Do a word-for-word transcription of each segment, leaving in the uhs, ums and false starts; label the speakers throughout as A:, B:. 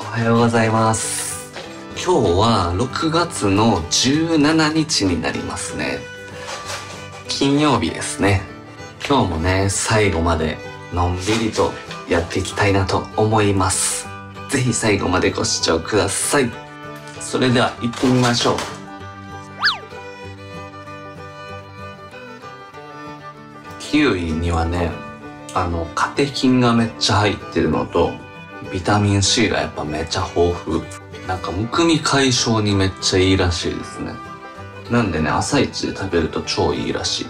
A: はようございます。今日はろくがつのじゅうしちにちになりますね。金曜日ですね。今日もね、最後までのんびりとやっていきたいなと思います。ぜひ最後までご視聴ください。それでは行ってみましょう。キウイにはね、あのカテキンがめっちゃ入ってるのとビタミン C がやっぱめっちゃ豊富。なんかむくみ解消にめっちゃいいらしいですね。なんでね、朝一で食べると超いいらしい。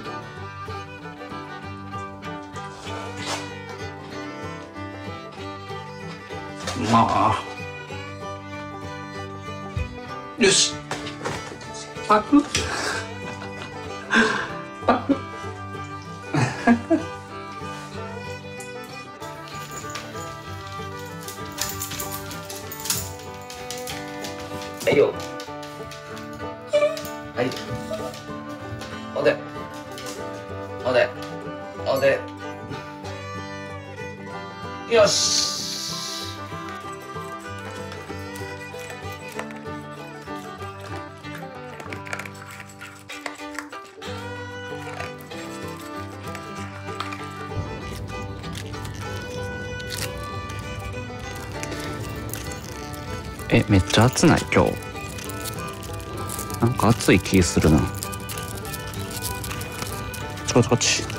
A: まあよし、パクパクはいよ。はい。おで。おで。おで。よし。え、めっちゃ暑ない今日。なんか暑い気するな。こっちこっちこっち。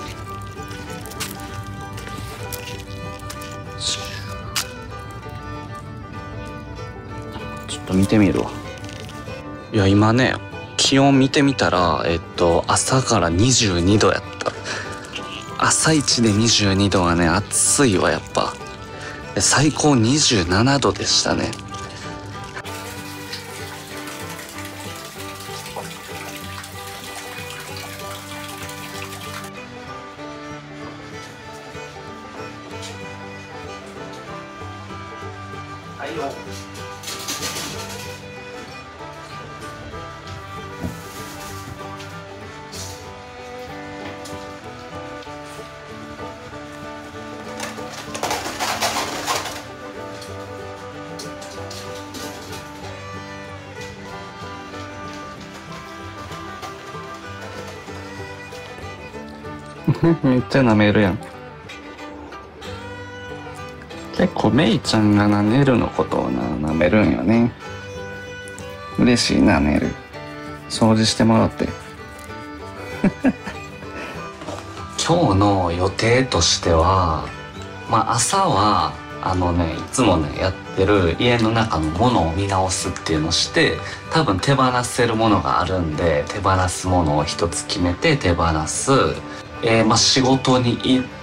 A: ちょっと見てみるわ。いや今ね、気温見てみたら、えっと朝からにじゅうにどやった。朝一でにじゅうにどはね、暑いわやっぱ。最高にじゅうななどでしたね。はいよ。めっちゃ舐めるやん。結構メイちゃんがな、ネルのことをな、舐めるんよね。嬉しいな、ネル。掃除してもらって。今日の予定としては、まあ朝はあのね、いつもねやってる家の中のものを見直すっていうのをして、多分手放せるものがあるんで、手放すものを一つ決めて手放す。えー、まあ仕事に行って、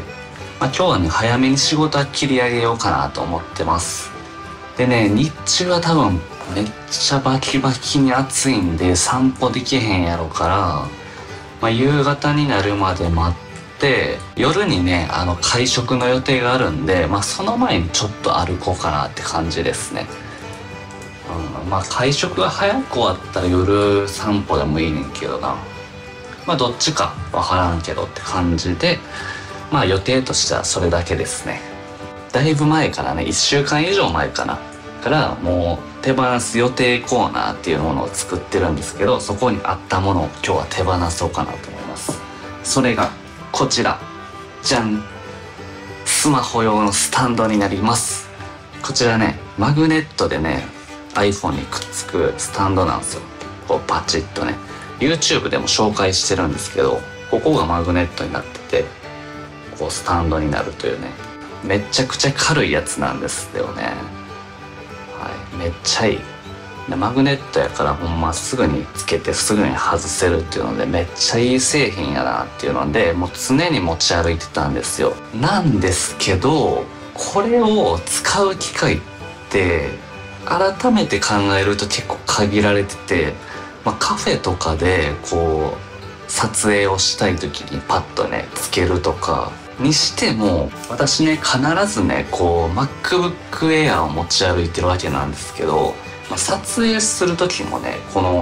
A: まあ、今日はね早めに仕事は切り上げようかなと思ってます。でね、日中は多分めっちゃバキバキに暑いんで散歩できへんやろから、まあ、夕方になるまで待って、夜にねあの会食の予定があるんで、まあ、その前にちょっと歩こうかなって感じですね。うん、まあ会食が早く終わったら夜散歩でもいいねんけどな。まあどっちかわからんけどって感じで、まあ予定としてはそれだけですね。だいぶ前からね、いっしゅうかん以上前かなからもう手放す予定コーナーっていうものを作ってるんですけど、そこにあったものを今日は手放そうかなと思います。それがこちら、じゃん、スマホ用のスタンドになります。こちらね、マグネットでね iPhone にくっつくスタンドなんですよ。こうパチッとね、 YouTube でも紹介してるんですけど、ここがマグネットになってて、こうスタンドになるというね、めちゃくちゃ軽いやつなんですよね。はい、めっちゃいい。でマグネットやからほんますぐにつけてすぐに外せるっていうので、めっちゃいい製品やなっていうので、もう常に持ち歩いてたんですよ。なんですけど、これを使う機会って改めて考えると結構限られてて、まあ、カフェとかでこう撮影をしたい時にパッとねつけるとかにしても、私ね必ずねこう MacBook Air を持ち歩いてるわけなんですけど、まあ、撮影する時もねこの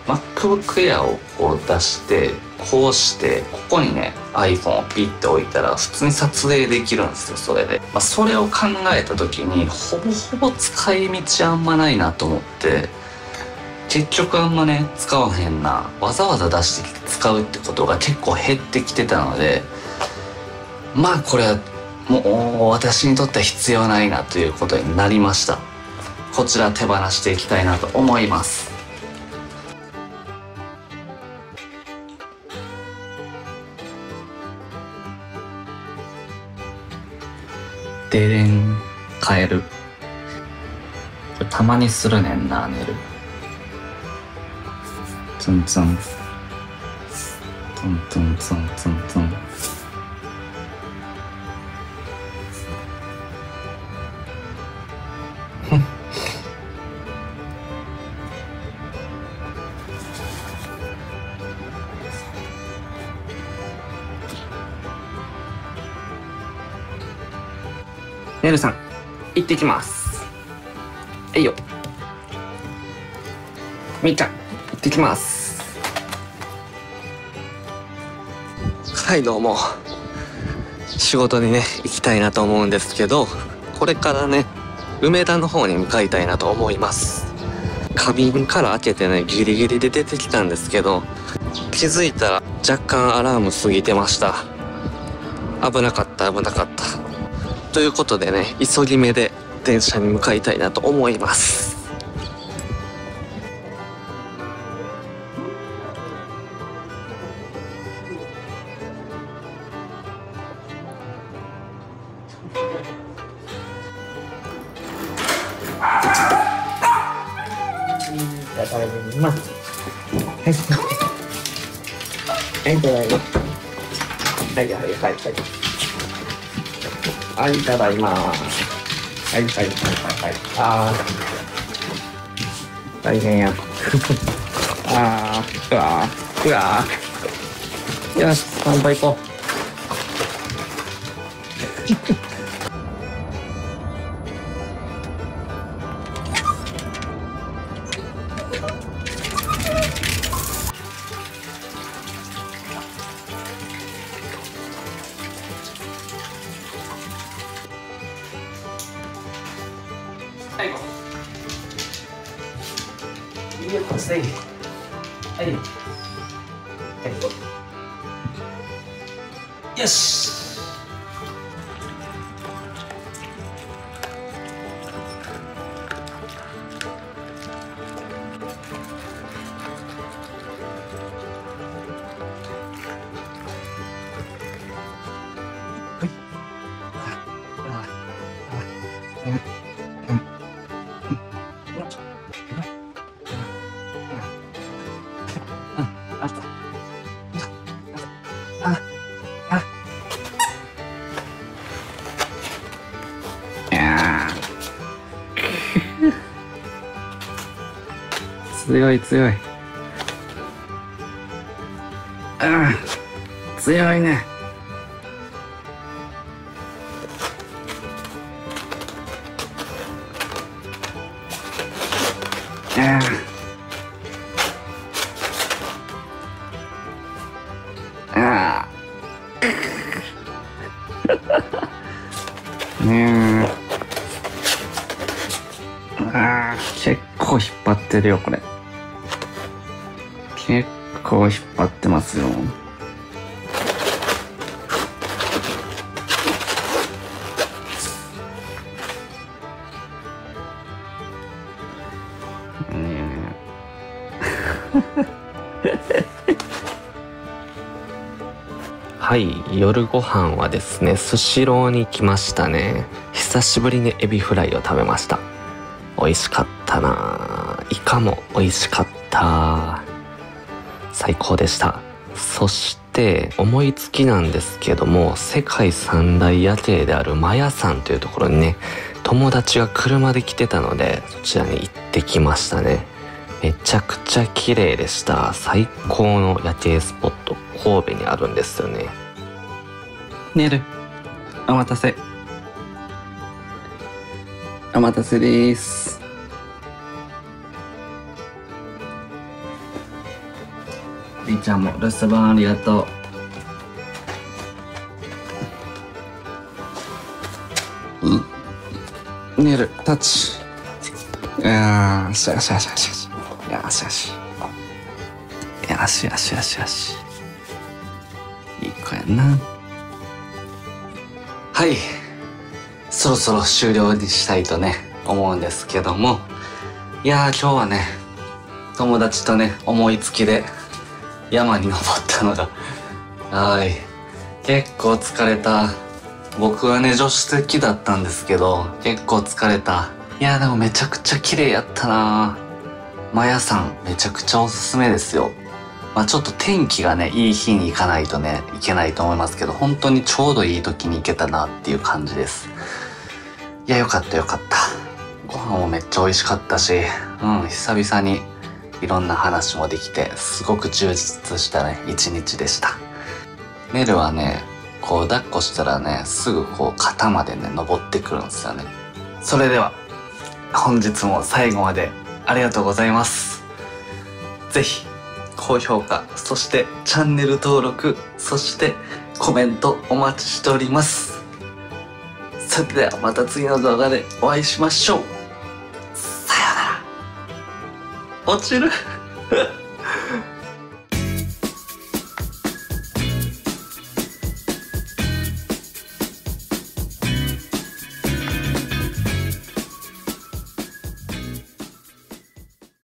A: MacBook Air をこう出してこうしてここにね iPhone をピッて置いたら普通に撮影できるんですよ。それで、まあ、それを考えた時にほぼほぼ使い道あんまないなと思って、結局あんまね使わへんな、わざわざ出してきて使うってことが結構減ってきてたので、まあこれはもう私にとっては必要ないなということになりました。こちら手放していきたいなと思います。でれん、カエル。これたまにするねんな、寝る。ツンツン。ツンツンツンツンツン。ねるさん、行ってきます。はいよ。みーちゃん、行ってきます。はい、どうも。仕事にね、行きたいなと思うんですけど、これからね、梅田の方に向かいたいなと思います。花瓶から開けてね、ギリギリで出てきたんですけど、気づいたら若干アラーム過ぎてました。危なかった、危なかった。ということでね、急ぎ目で電車に向かいたいなと思います。ただいま。はい、ただいま。はいはいはいはい。はい、ただいま。はいはいはいはいはい。あー、大変や。あー、うわー、うわー。よし、乾杯行こう。最後。いいよ、こっちでいい。はい。はい。よし。強い強い。ああ、強いね。ああ。ああ。ねえ。ああ、結構引っ張ってるよこれ。結構引っ張ってますよ。ねはい、夜ご飯はですね、スシローに来ましたね。久しぶりにエビフライを食べました。美味しかったな。イカも美味しかった。最高でした。そして思いつきなんですけども、世界三大夜景であるマヤ山というところにね、友達が車で来てたのでそちらに行ってきましたね。めちゃくちゃ綺麗でした。最高の夜景スポット、神戸にあるんですよね。ねる、お待たせ。お待たせです。 ちゃんも留守番ありがとう。うん。寝る。タッチ。いやー、しよしよしよしよし。よしよし。よしよしよしよし。いい子やな。はい。そろそろ終了にしたいとね、思うんですけども。いやー、今日はね、友達とね、思いつきで山に登ったのが、はい。結構疲れた。僕はね、助手席だったんですけど、結構疲れた。いやーでもめちゃくちゃ綺麗やったなー。マヤさん、めちゃくちゃおすすめですよ。まあちょっと天気がね、いい日に行かないとね、いけないと思いますけど、本当にちょうどいい時に行けたなっていう感じです。いや、よかったよかった。ご飯もめっちゃ美味しかったし、うん、久々にいろんな話もできて、すごく充実したね、一日でした。メルはね、こう抱っこしたらね、すぐこう肩までね、登ってくるんですよね。それでは、本日も最後までありがとうございます。ぜひ、高評価、そしてチャンネル登録、そしてコメントお待ちしております。それではまた次の動画でお会いしましょう。さようなら。落ちる